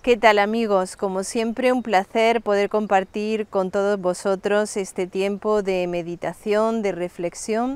¿Qué tal, amigos? Como siempre, un placer poder compartir con todos vosotros este tiempo de meditación, de reflexión,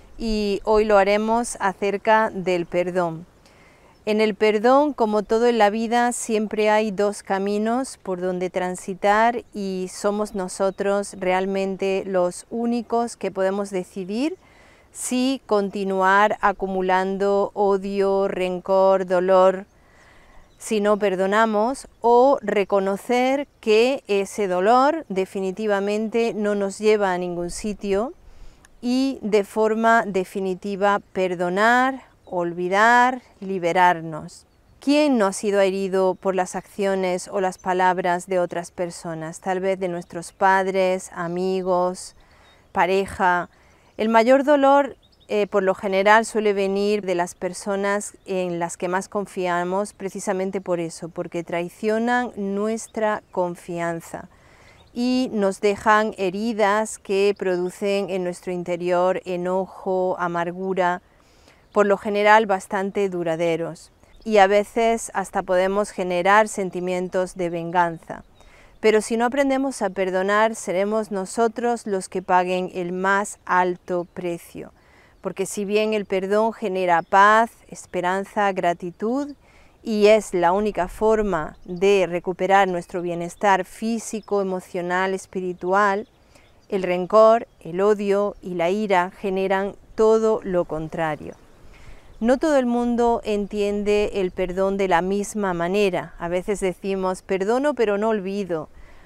y hoy lo haremos acerca del perdón. En el perdón, como todo en la vida, siempre hay dos caminos por donde transitar y somos nosotros realmente los únicos que podemos decidir si continuar acumulando odio, rencor, dolor, si no perdonamos, o reconocer que ese dolor definitivamente no nos lleva a ningún sitio y de forma definitiva perdonar, olvidar, liberarnos. ¿Quién no ha sido herido por las acciones o las palabras de otras personas? Tal vez de nuestros padres, amigos, pareja. El mayor dolor por lo general suele venir de las personas en las que más confiamos, precisamente por eso, porque traicionan nuestra confianza y nos dejan heridas que producen en nuestro interior enojo, amargura, por lo general bastante duraderos, y a veces hasta podemos generar sentimientos de venganza. Pero si no aprendemos a perdonar, seremos nosotros los que paguen el más alto precio. Porque si bien el perdón genera paz, esperanza, gratitud, y es la única forma de recuperar nuestro bienestar físico, emocional, espiritual, el rencor, el odio y la ira generan todo lo contrario. No todo el mundo entiende el perdón de la misma manera. A veces decimos, perdono pero no olvido.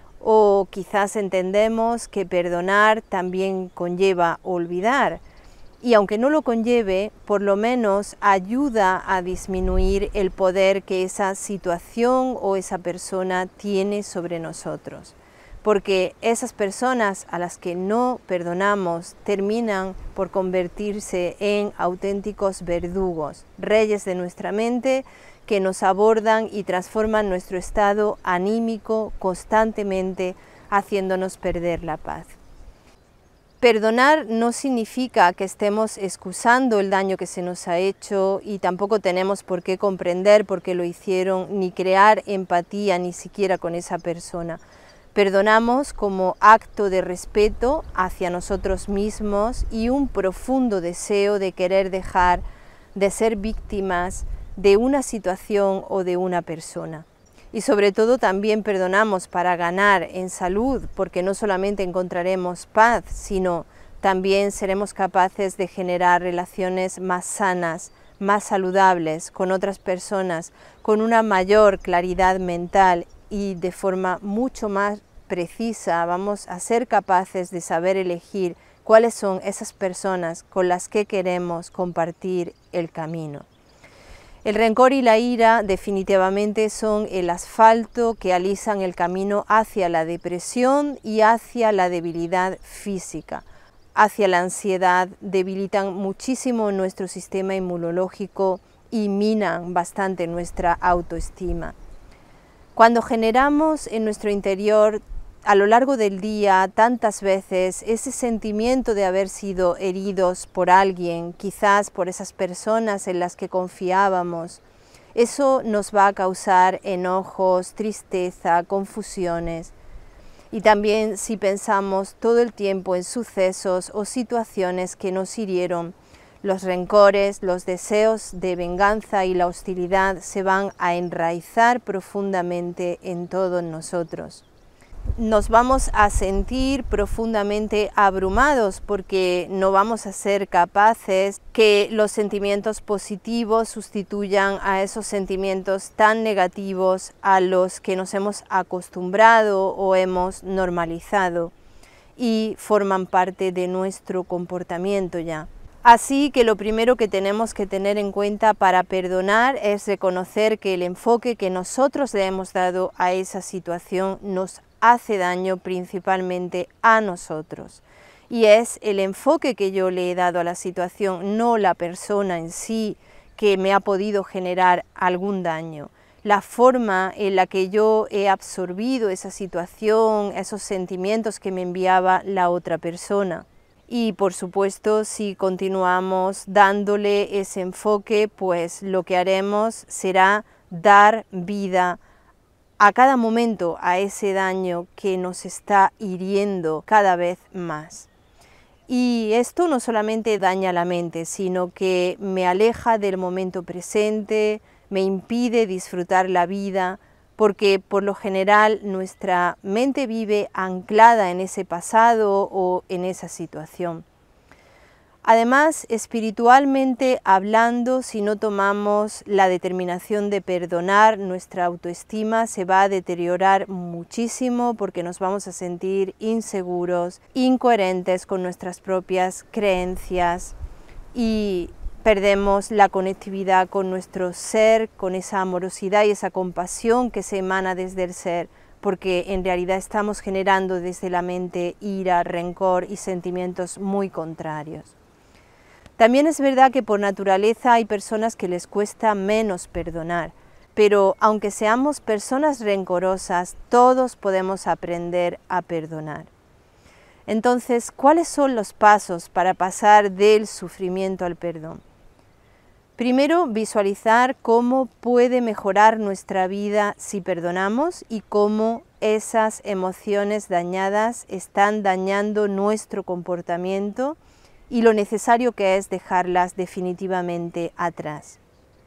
O quizás entendemos que perdonar también conlleva olvidar. Y aunque no lo conlleve, por lo menos ayuda a disminuir el poder que esa situación o esa persona tiene sobre nosotros. Porque esas personas a las que no perdonamos terminan por convertirse en auténticos verdugos, reyes de nuestra mente, que nos abordan y transforman nuestro estado anímico constantemente, haciéndonos perder la paz. Perdonar no significa que estemos excusando el daño que se nos ha hecho y tampoco tenemos por qué comprender por qué lo hicieron, ni crear empatía ni siquiera con esa persona. Perdonamos como acto de respeto hacia nosotros mismos y un profundo deseo de querer dejar de ser víctimas de una situación o de una persona. Y sobre todo también perdonamos para ganar en salud, porque no solamente encontraremos paz, sino también seremos capaces de generar relaciones más sanas, más saludables con otras personas, con una mayor claridad mental y de forma mucho más precisa vamos a ser capaces de saber elegir cuáles son esas personas con las que queremos compartir el camino. El rencor y la ira definitivamente son el asfalto que alisan el camino hacia la depresión y hacia la debilidad física. Hacia la ansiedad, debilitan muchísimo nuestro sistema inmunológico y minan bastante nuestra autoestima. Cuando generamos en nuestro interior a lo largo del día tantas veces ese sentimiento de haber sido heridos por alguien, quizás por esas personas en las que confiábamos, eso nos va a causar enojos, tristeza, confusiones. Y también si pensamos todo el tiempo en sucesos o situaciones que nos hirieron, los rencores, los deseos de venganza y la hostilidad se van a enraizar profundamente en todos nosotros. Nos vamos a sentir profundamente abrumados porque no vamos a ser capaces que los sentimientos positivos sustituyan a esos sentimientos tan negativos a los que nos hemos acostumbrado o hemos normalizado y forman parte de nuestro comportamiento ya. Así que lo primero que tenemos que tener en cuenta para perdonar es reconocer que el enfoque que nosotros le hemos dado a esa situación nos hace daño principalmente a nosotros. Y es el enfoque que yo le he dado a la situación, no la persona en sí que me ha podido generar algún daño. La forma en la que yo he absorbido esa situación, esos sentimientos que me enviaba la otra persona. Y por supuesto, si continuamos dándole ese enfoque, pues lo que haremos será dar vida a cada momento a ese daño que nos está hiriendo cada vez más. Y esto no solamente daña la mente, sino que me aleja del momento presente, me impide disfrutar la vida, porque por lo general nuestra mente vive anclada en ese pasado o en esa situación. Además, espiritualmente hablando, si no tomamos la determinación de perdonar, nuestra autoestima se va a deteriorar muchísimo porque nos vamos a sentir inseguros, incoherentes con nuestras propias creencias y perdemos la conectividad con nuestro ser, con esa amorosidad y esa compasión que se emana desde el ser, porque en realidad estamos generando desde la mente ira, rencor y sentimientos muy contrarios. También es verdad que por naturaleza hay personas que les cuesta menos perdonar, pero aunque seamos personas rencorosas, todos podemos aprender a perdonar. Entonces, ¿cuáles son los pasos para pasar del sufrimiento al perdón? Primero, visualizar cómo puede mejorar nuestra vida si perdonamos y cómo esas emociones dañadas están dañando nuestro comportamiento y lo necesario que es dejarlas definitivamente atrás.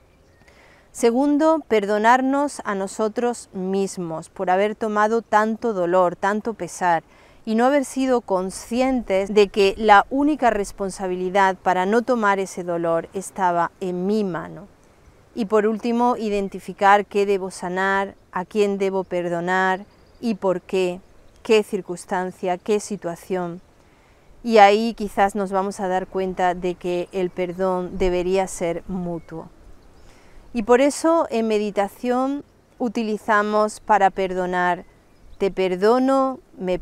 Segundo, perdonarnos a nosotros mismos por haber tomado tanto dolor, tanto pesar y no haber sido conscientes de que la única responsabilidad para no tomar ese dolor estaba en mi mano. Y por último, identificar qué debo sanar, a quién debo perdonar y por qué circunstancia, qué situación. Y ahí quizás nos vamos a dar cuenta de que el perdón debería ser mutuo. Y por eso en meditación utilizamos para perdonar: te perdono,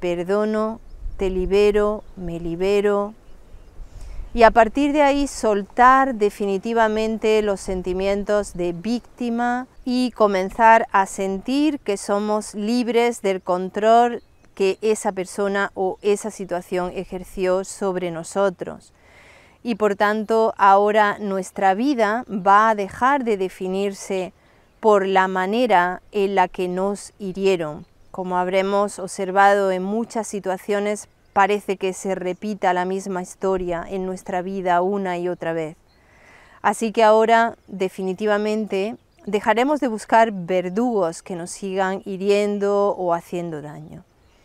te libero, me libero. Y a partir de ahí soltar definitivamente los sentimientos de víctima y comenzar a sentir que somos libres del control que esa persona o esa situación ejerció sobre nosotros. Y por tanto ahora nuestra vida va a dejar de definirse por la manera en la que nos hirieron. Como habremos observado en muchas situaciones, parece que se repita la misma historia en nuestra vida una y otra vez. Así que ahora definitivamente dejaremos de buscar verdugos que nos sigan hiriendo o haciendo daño.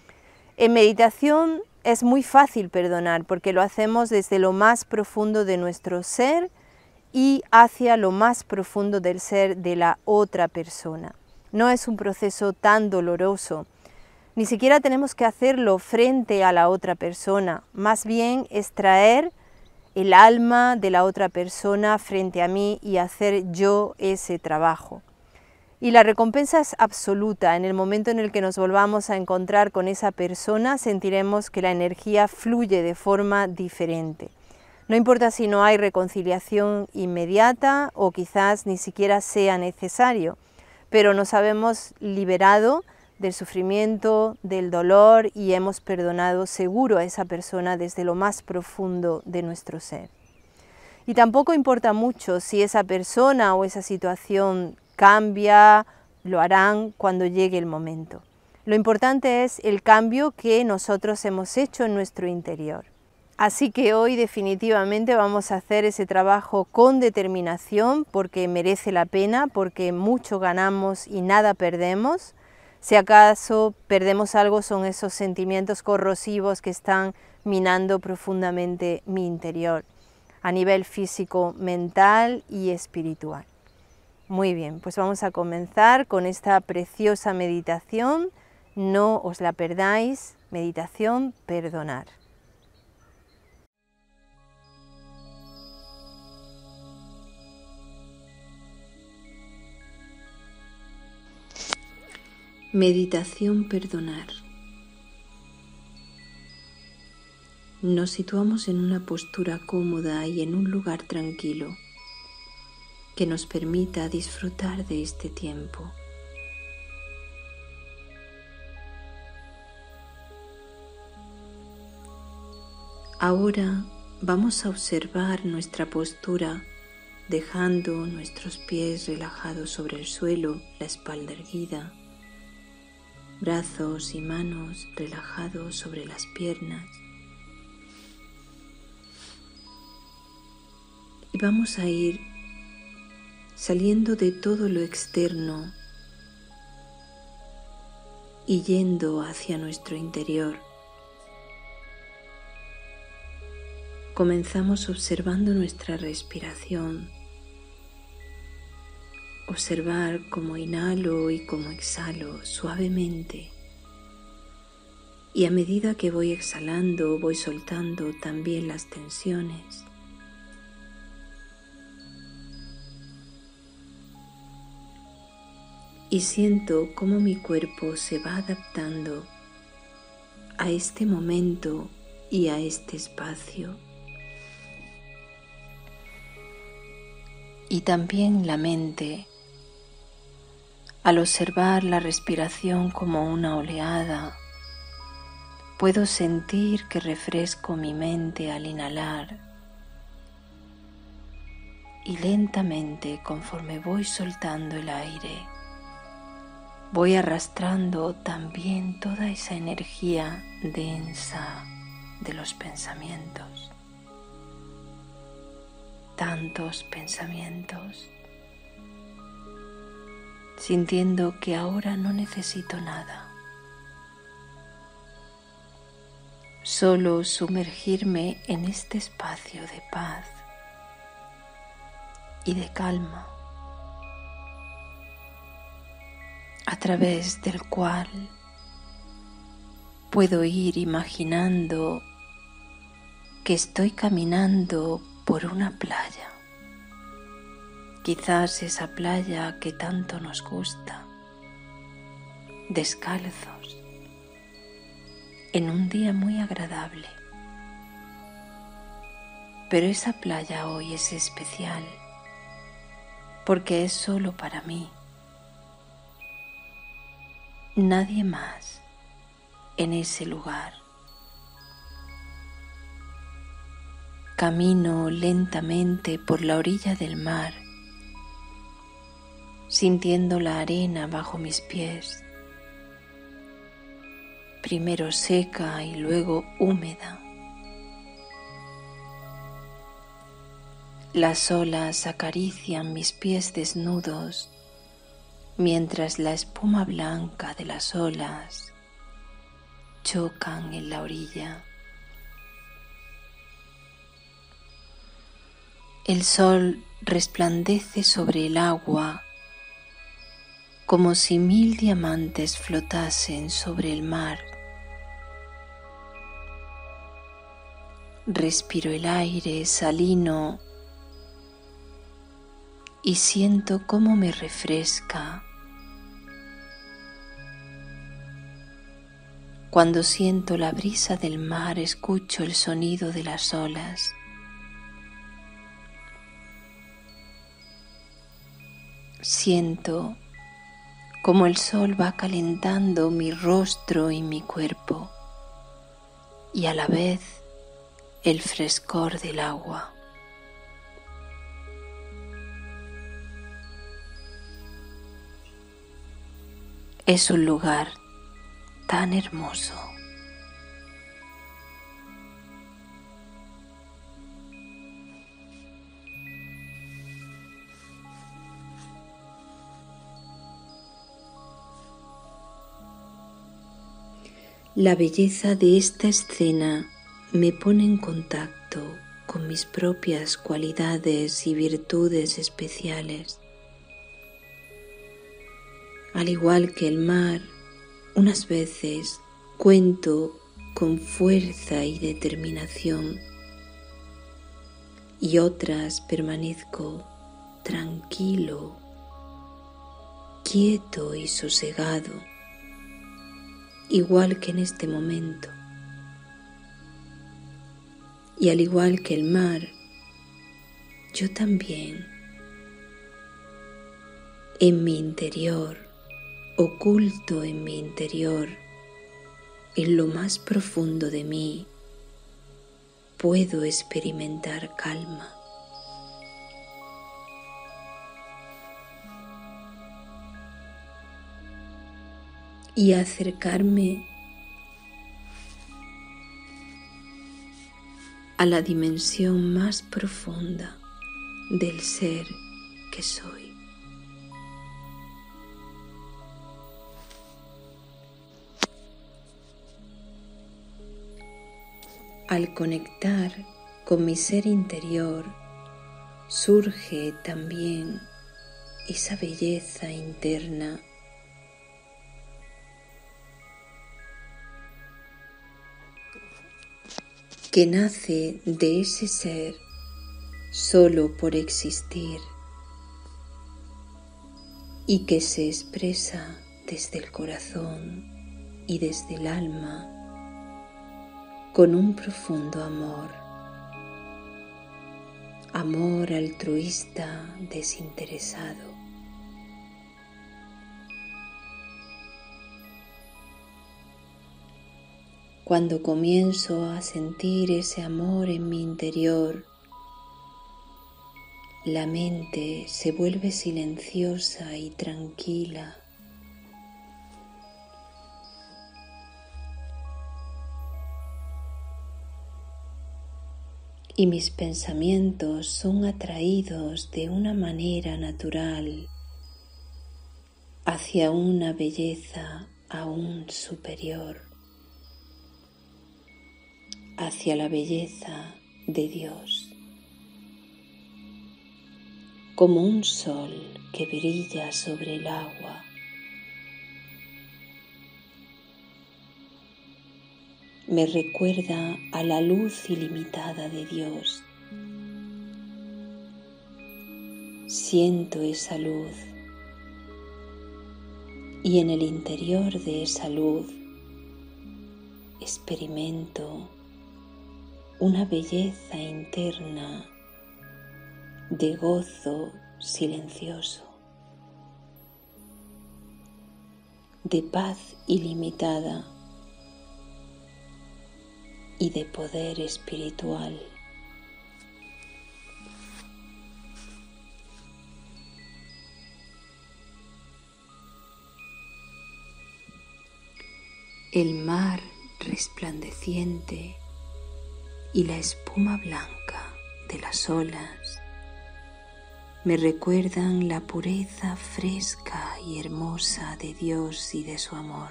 En meditación es muy fácil perdonar porque lo hacemos desde lo más profundo de nuestro ser y hacia lo más profundo del ser de la otra persona. No es un proceso tan doloroso, ni siquiera tenemos que hacerlo frente a la otra persona, más bien es traer el alma de la otra persona frente a mí y hacer yo ese trabajo. Y la recompensa es absoluta. En el momento en el que nos volvamos a encontrar con esa persona, sentiremos que la energía fluye de forma diferente. No importa si no hay reconciliación inmediata o quizás ni siquiera sea necesario, pero nos habemos liberado del sufrimiento, del dolor y hemos perdonado seguro a esa persona desde lo más profundo de nuestro ser. Y tampoco importa mucho si esa persona o esa situación cambia, lo harán cuando llegue el momento. Lo importante es el cambio que nosotros hemos hecho en nuestro interior. Así que hoy definitivamente vamos a hacer ese trabajo con determinación porque merece la pena, porque mucho ganamos y nada perdemos. Si acaso perdemos algo son esos sentimientos corrosivos que están minando profundamente mi interior, a nivel físico, mental y espiritual. Muy bien, pues vamos a comenzar con esta preciosa meditación. No os la perdáis, meditación perdonar. Meditación perdonar. Nos situamos en una postura cómoda y en un lugar tranquilo que nos permita disfrutar de este tiempo. Ahora vamos a observar nuestra postura dejando nuestros pies relajados sobre el suelo, la espalda erguida, brazos y manos relajados sobre las piernas. Y vamos a ir saliendo de todo lo externo y yendo hacia nuestro interior. Comenzamos observando nuestra respiración. Observar cómo inhalo y cómo exhalo suavemente. Y a medida que voy exhalando, voy soltando también las tensiones. Y siento cómo mi cuerpo se va adaptando a este momento y a este espacio. Y también la mente, al observar la respiración como una oleada, puedo sentir que refresco mi mente al inhalar y lentamente, conforme voy soltando el aire, voy arrastrando también toda esa energía densa de los pensamientos. Tantos pensamientos, sintiendo que ahora no necesito nada, solo sumergirme en este espacio de paz y de calma, a través del cual puedo ir imaginando que estoy caminando por una playa, quizás esa playa que tanto nos gusta, descalzos, en un día muy agradable. Pero esa playa hoy es especial porque es solo para mí. Nadie más en ese lugar. Camino lentamente por la orilla del mar, sintiendo la arena bajo mis pies, primero seca y luego húmeda. Las olas acarician mis pies desnudos, mientras la espuma blanca de las olas chocan en la orilla. El sol resplandece sobre el agua como si 1000 diamantes flotasen sobre el mar. Respiro el aire salino y siento cómo me refresca. Cuando siento la brisa del mar, escucho el sonido de las olas. Siento cómo el sol va calentando mi rostro y mi cuerpo, y a la vez el frescor del agua. Es un lugar tan hermoso. La belleza de esta escena me pone en contacto con mis propias cualidades y virtudes especiales. Al igual que el mar, unas veces cuento con fuerza y determinación y otras permanezco tranquilo, quieto y sosegado, igual que en este momento. Y al igual que el mar, yo también, en mi interior, oculto en mi interior, en lo más profundo de mí, puedo experimentar calma. y acercarme a la dimensión más profunda del ser que soy. Al conectar con mi ser interior, surge también esa belleza interna que nace de ese ser solo por existir y que se expresa desde el corazón y desde el alma con un profundo amor altruista desinteresado. Cuando comienzo a sentir ese amor en mi interior, la mente se vuelve silenciosa y tranquila. Y mis pensamientos son atraídos de una manera natural hacia una belleza aún superior, hacia la belleza de Dios, como un sol que brilla sobre el agua. Me recuerda a la luz ilimitada de Dios. Siento esa luz y en el interior de esa luz experimento una belleza interna de gozo silencioso, de paz ilimitada y de poder espiritual. El mar resplandeciente y la espuma blanca de las olas me recuerdan la pureza fresca y hermosa de Dios y de su amor.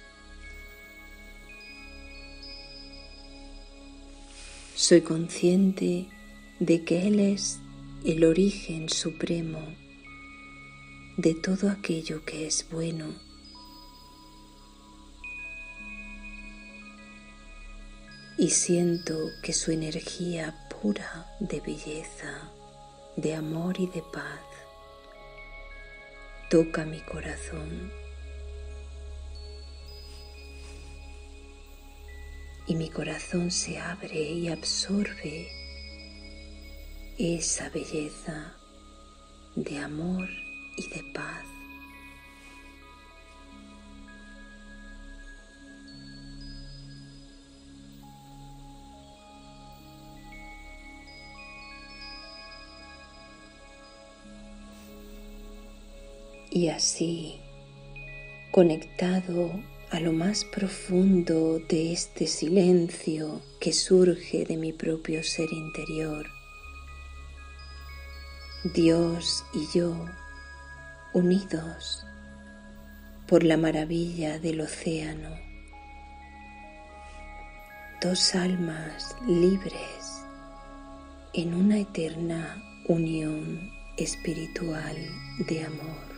Soy consciente de que Él es el origen supremo de todo aquello que es bueno. Y siento que su energía pura de belleza, de amor y de paz toca mi corazón. Y mi corazón se abre y absorbe esa belleza de amor y de paz. Y así, conectado a lo más profundo de este silencio que surge de mi propio ser interior, Dios y yo, unidos por la maravilla del océano, dos almas libres en una eterna unión espiritual de amor.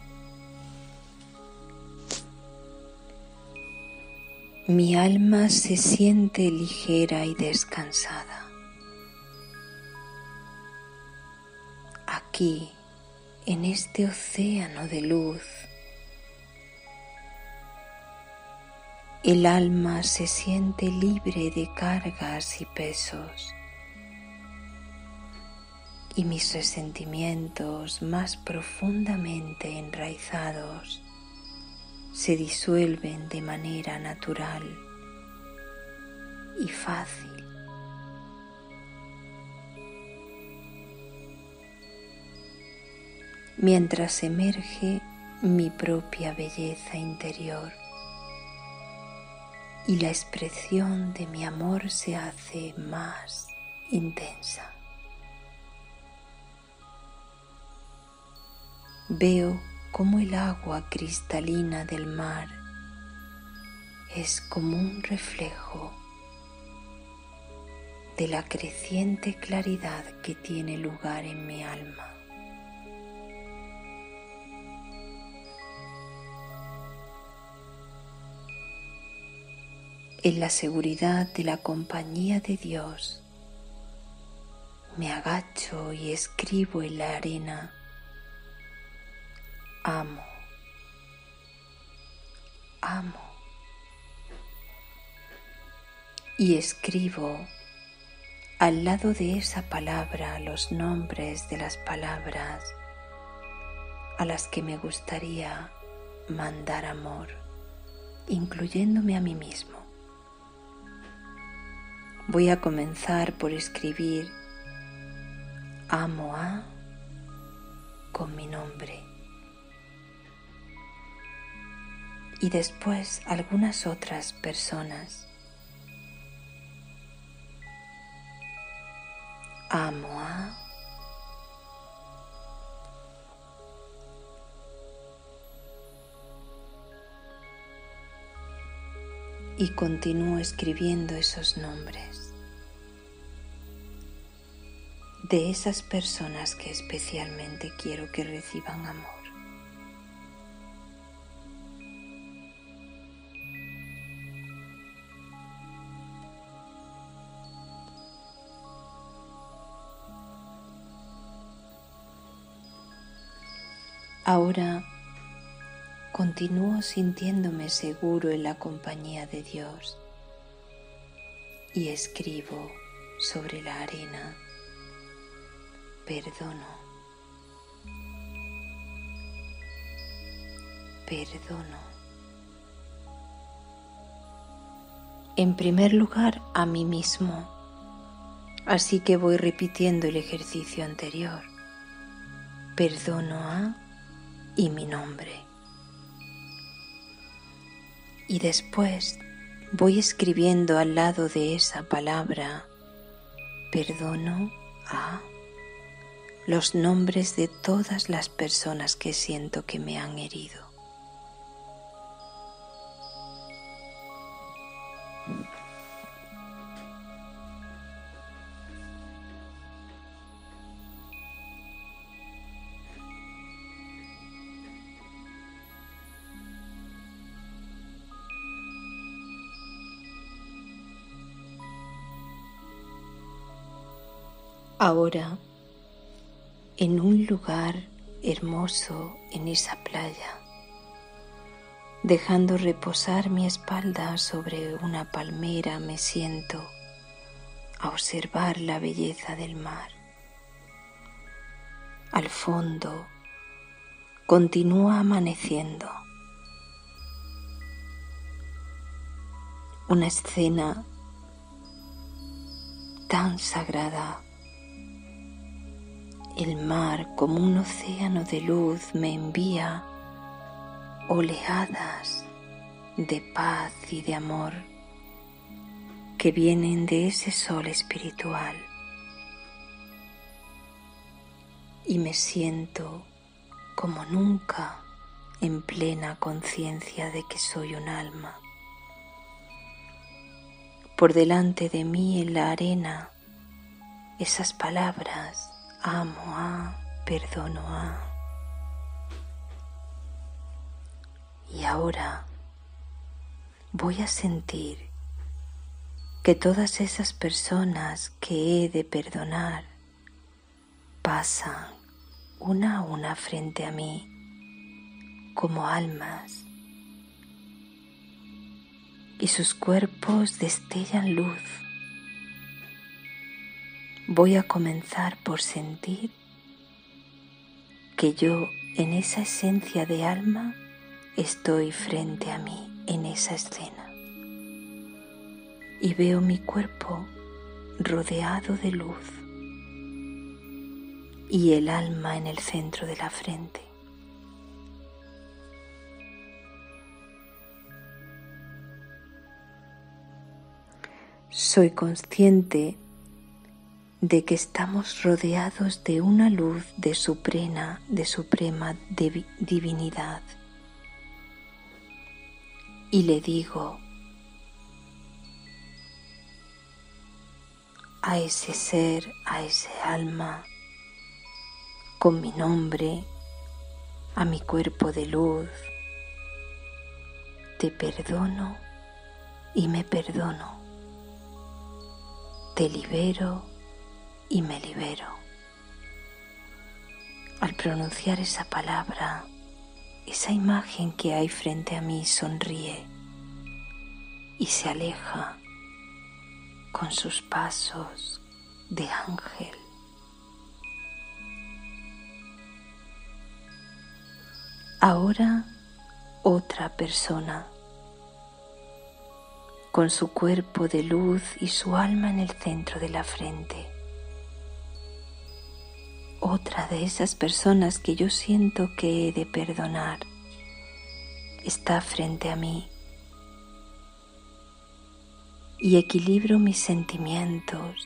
Mi alma se siente ligera y descansada. Aquí, en este océano de luz, el alma se siente libre de cargas y pesos, y mis resentimientos más profundamente enraizados se disuelven de manera natural y fácil. Mientras emerge mi propia belleza interior. y la expresión de mi amor se hace más intensa. Veo cómo el agua cristalina del mar es como un reflejo de la creciente claridad que tiene lugar en mi alma. En la seguridad de la compañía de Dios, me agacho y escribo en la arena: amo, amo. Y escribo al lado de esa palabra los nombres de las palabras a las que me gustaría mandar amor, incluyéndome a mí mismo. Voy a comenzar por escribir amo a con mi nombre y después algunas otras personas. Amo a y continúo escribiendo esos nombres de esas personas que especialmente quiero que reciban amor. Ahora continúo sintiéndome seguro en la compañía de Dios y escribo sobre la arena: perdono, perdono. En primer lugar, a mí mismo, así que voy repitiendo el ejercicio anterior: perdono a y mi nombre. Y después voy escribiendo al lado de esa palabra: perdono a los nombres de todas las personas que siento que me han herido. Ahora, en un lugar hermoso en esa playa, dejando reposar mi espalda sobre una palmera, me siento a observar la belleza del mar. Al fondo continúa amaneciendo. Una escena tan sagrada. El mar, como un océano de luz, me envía oleadas de paz y de amor que vienen de ese sol espiritual. Y me siento como nunca en plena conciencia de que soy un alma. Por delante de mí en la arena, esas palabras: amo a, perdono a. Y ahora voy a sentir que todas esas personas que he de perdonar pasan una a una frente a mí como almas y sus cuerpos destellan luz. Voy a comenzar por sentir que yo, en esa esencia de alma, estoy frente a mí en esa escena. Y veo mi cuerpo rodeado de luz y el alma en el centro de la frente. Soy consciente de que estamos rodeados de una luz de suprema divinidad. Y le digo a ese ser, a ese alma, con mi nombre, a mi cuerpo de luz, te perdono y me perdono, te libero y me libero. Al pronunciar esa palabra, esa imagen que hay frente a mí sonríe y se aleja con sus pasos de ángel. Ahora otra persona, con su cuerpo de luz y su alma en el centro de la frente. Otra de esas personas que yo siento que he de perdonar está frente a mí y equilibro mis sentimientos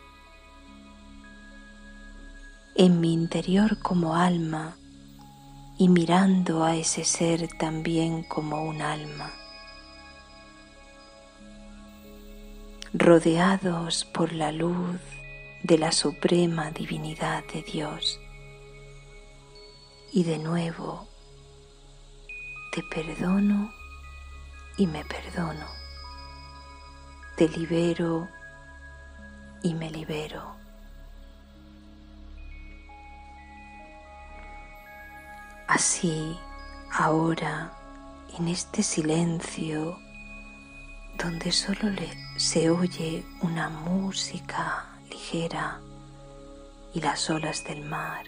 en mi interior como alma y mirando a ese ser también como un alma, rodeados por la luz de la suprema divinidad de Dios. Y de nuevo, te perdono y me perdono, te libero y me libero. Así, ahora, en este silencio, donde solo se oye una música ligera y las olas del mar,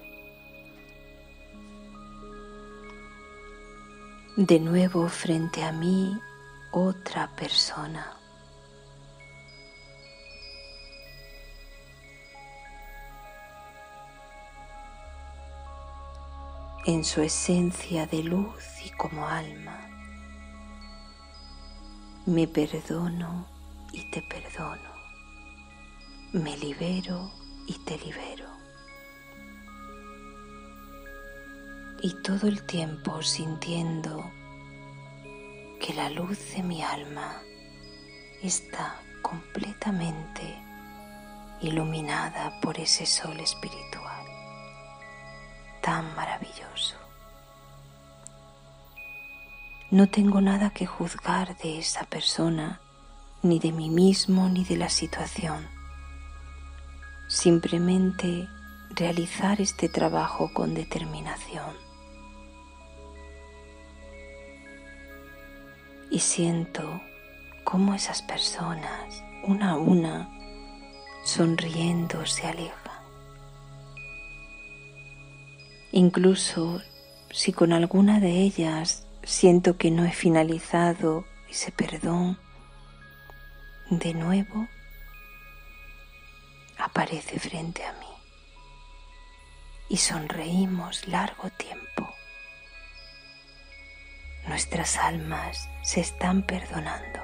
de nuevo frente a mí otra persona. En su esencia de luz y como alma, me perdono y te perdono, me libero y te libero. Y todo el tiempo sintiendo que la luz de mi alma está completamente iluminada por ese sol espiritual tan maravilloso. No tengo nada que juzgar de esa persona, ni de mí mismo, ni de la situación. Simplemente realizar este trabajo con determinación. Y siento cómo esas personas, una a una, sonriendo, se alejan. Incluso si con alguna de ellas siento que no he finalizado ese perdón, de nuevo aparece frente a mí y sonreímos largo tiempo. Nuestras almas se están perdonando.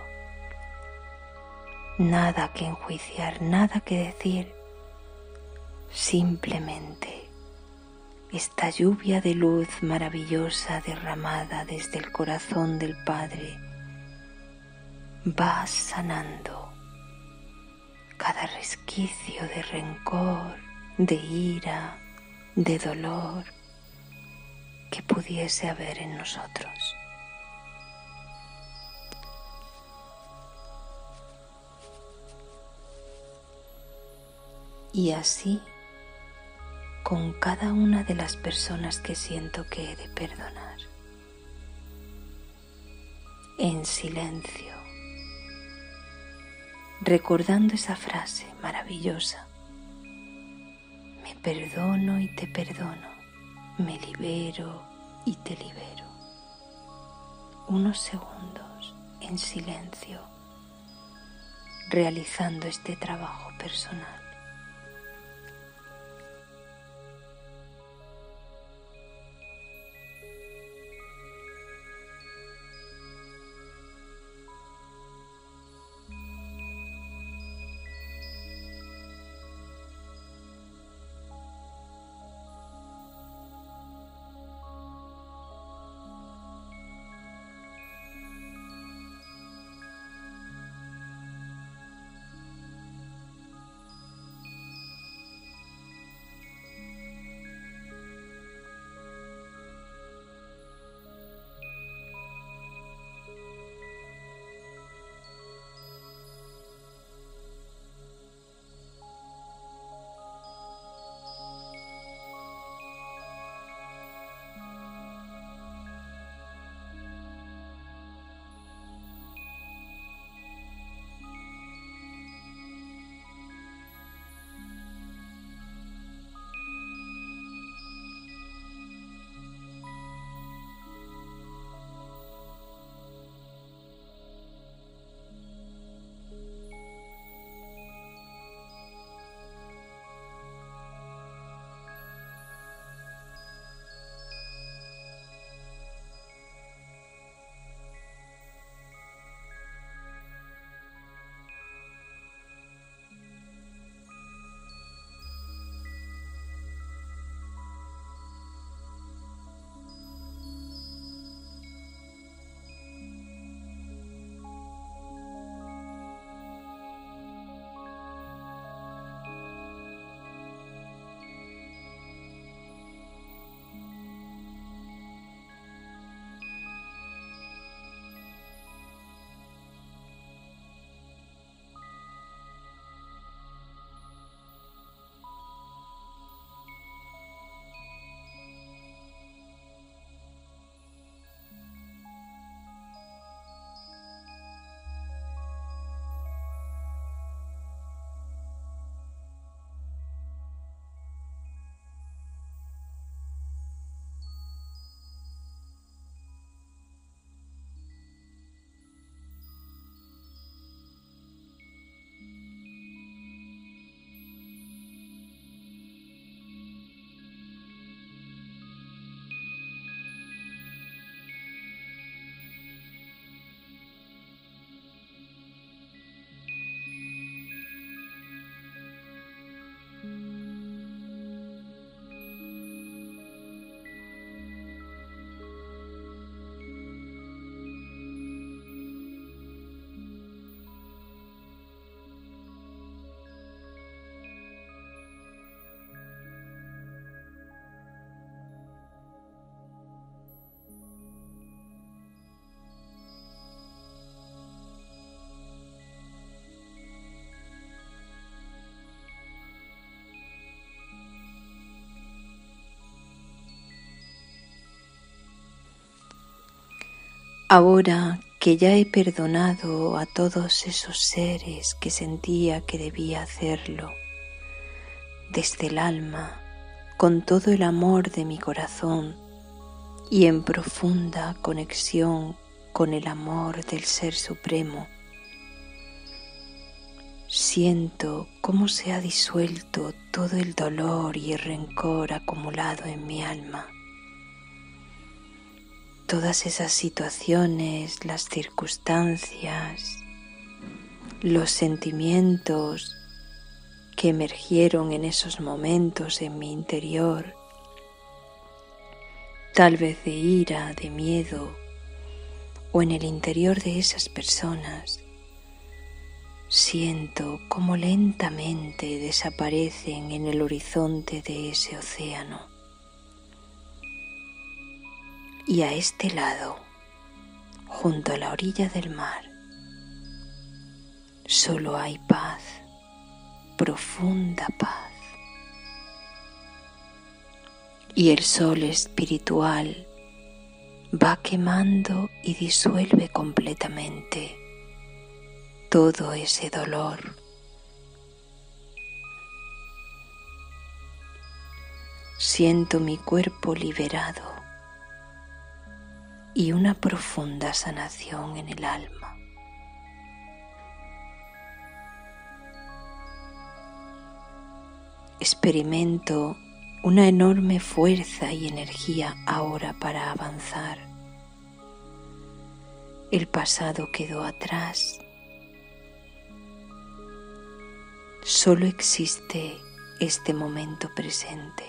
Nada que enjuiciar, nada que decir, simplemente esta lluvia de luz maravillosa derramada desde el corazón del Padre va sanando cada resquicio de rencor, de ira, de dolor que pudiese haber en nosotros. Y así con cada una de las personas que siento que he de perdonar. En silencio, recordando esa frase maravillosa: me perdono y te perdono, me libero y te libero. Unos segundos en silencio, realizando este trabajo personal. Ahora que ya he perdonado a todos esos seres que sentía que debía hacerlo, desde el alma, con todo el amor de mi corazón y en profunda conexión con el amor del Ser Supremo, siento cómo se ha disuelto todo el dolor y el rencor acumulado en mi alma. Todas esas situaciones, las circunstancias, los sentimientos que emergieron en esos momentos en mi interior, tal vez de ira, de miedo, o en el interior de esas personas, siento cómo lentamente desaparecen en el horizonte de ese océano. Y a este lado, junto a la orilla del mar, solo hay paz, profunda paz. Y el sol espiritual va quemando y disuelve completamente todo ese dolor. Siento mi cuerpo liberado y una profunda sanación en el alma. Experimento una enorme fuerza y energía ahora para avanzar. El pasado quedó atrás. Solo existe este momento presente.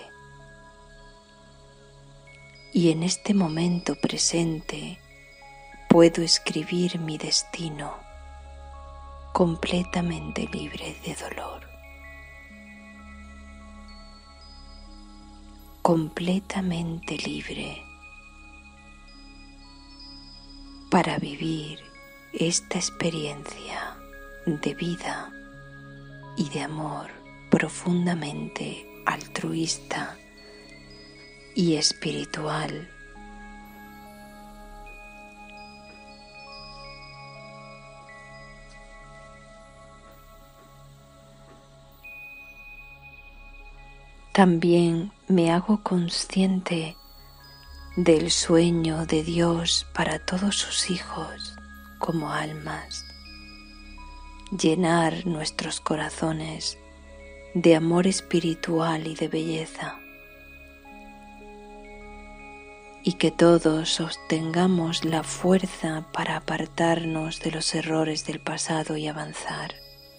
Y en este momento presente puedo escribir mi destino completamente libre de dolor. Completamente libre para vivir esta experiencia de vida y de amor profundamente altruista y espiritual. También me hago consciente del sueño de Dios para todos sus hijos como almas, llenar nuestros corazones de amor espiritual y de belleza, y que todos obtengamos la fuerza para apartarnos de los errores del pasado y avanzar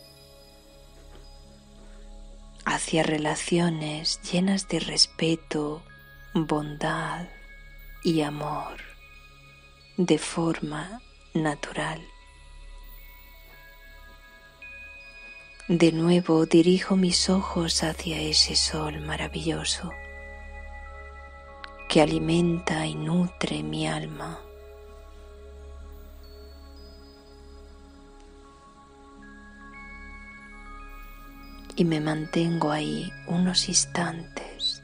hacia relaciones llenas de respeto, bondad y amor de forma natural. De nuevo dirijo mis ojos hacia ese sol maravilloso que alimenta y nutre mi alma. Y me mantengo ahí unos instantes,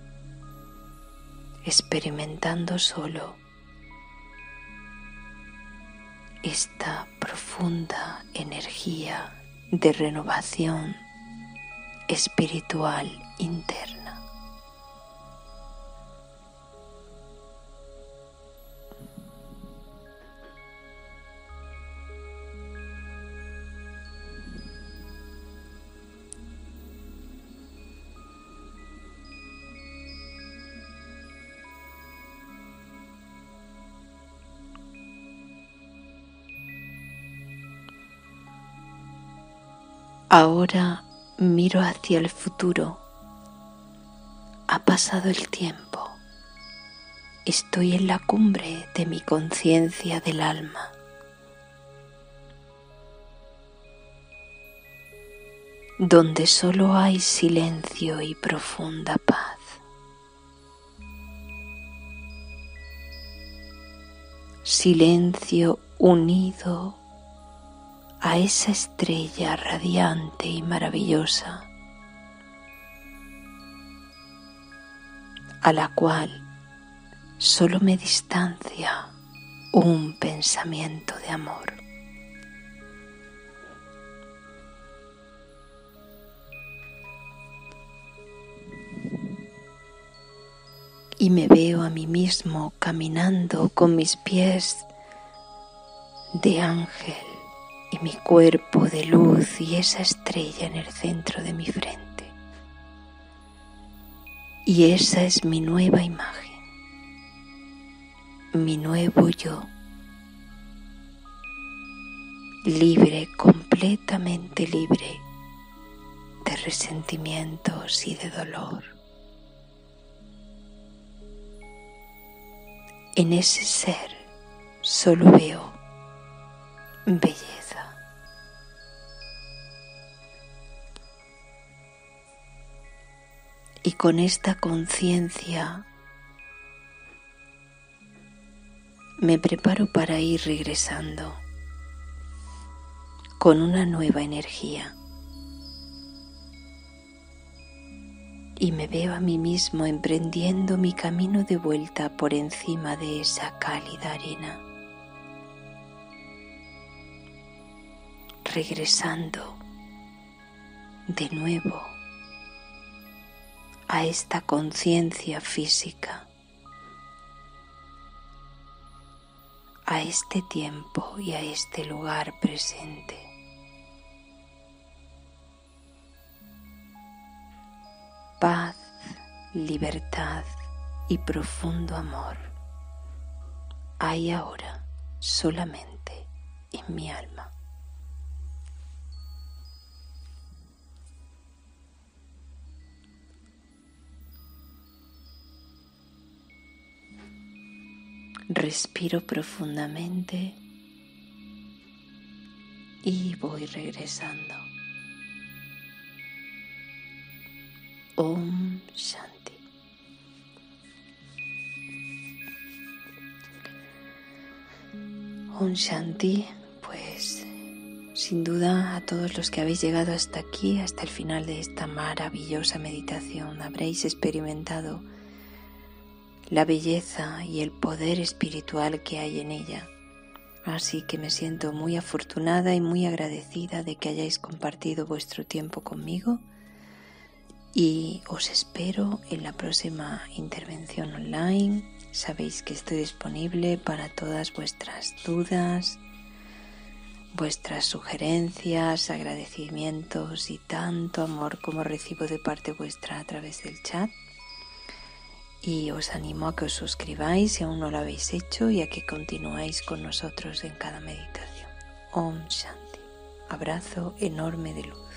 experimentando solo esta profunda energía de renovación espiritual interna. Ahora miro hacia el futuro. Ha pasado el tiempo. Estoy en la cumbre de mi conciencia del alma. Donde solo hay silencio y profunda paz. Silencio unido a esa estrella radiante y maravillosa, a la cual solo me distancia un pensamiento de amor. Y me veo a mí mismo caminando con mis pies de ángel y mi cuerpo de luz y esa estrella en el centro de mi frente. Y esa es mi nueva imagen, mi nuevo yo, libre, completamente libre de resentimientos y de dolor. En ese ser solo veo belleza. Y con esta conciencia me preparo para ir regresando con una nueva energía. Y me veo a mí mismo emprendiendo mi camino de vuelta por encima de esa cálida arena, regresando de nuevo a esta conciencia física, a este tiempo y a este lugar presente. Paz, libertad y profundo amor hay ahora solamente en mi alma. Respiro profundamente y voy regresando. Om Shanti. Om Shanti, pues sin duda a todos los que habéis llegado hasta aquí, hasta el final de esta maravillosa meditación, habréis experimentado la belleza y el poder espiritual que hay en ella. Así que me siento muy afortunada y muy agradecida de que hayáis compartido vuestro tiempo conmigo. Y os espero en la próxima intervención online. Sabéis que estoy disponible para todas vuestras dudas, vuestras sugerencias, agradecimientos y tanto amor como recibo de parte vuestra a través del chat. Y os animo a que os suscribáis si aún no lo habéis hecho y a que continuéis con nosotros en cada meditación. Om Shanti. Abrazo enorme de luz.